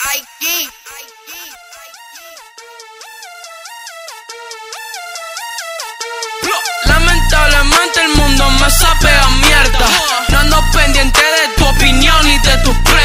Lamentablemente el mundo me sapea mierda. No ando pendiente de tu opinión ni de tus planes.